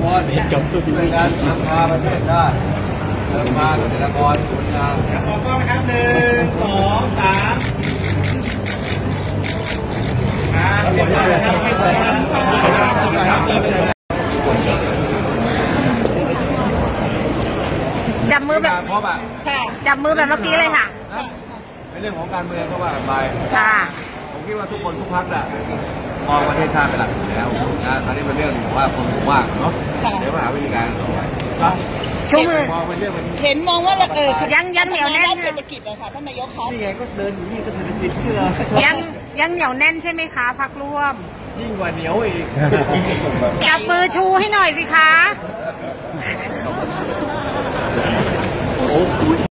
คนด้วยการนำพาประเทศชาตินำพาเกษตรกรส่วนงานขอบคุณครับ1 2 3 จับมือแบบจับมือแบบเมื่อกี้เลยค่ะในเรื่องของการเมืองก็ว่ากันไปค่ะผมคิดว่าทุกคนทุกพรรคน่ะมองประเทศชาติเป็นหลักอยู่แล้วนะคราวนี้เป็นเรื่องว่าคนหมู่มากเนาะเดี๋ยวมาหาวิธีการต่อไปชูมือเห็นมองว่ายังเหนียวแน่นเศรษฐกิจเลยค่ะท่านนายกครับนี่ไงก็เดินอยู่นี่ก็เศรษฐกิจเชื่อยังเหนียวแน่นใช่ไหมคะพรรคร่วมยิ่งกว่าเหนียวอีกจับมือชูให้หน่อยสิคะ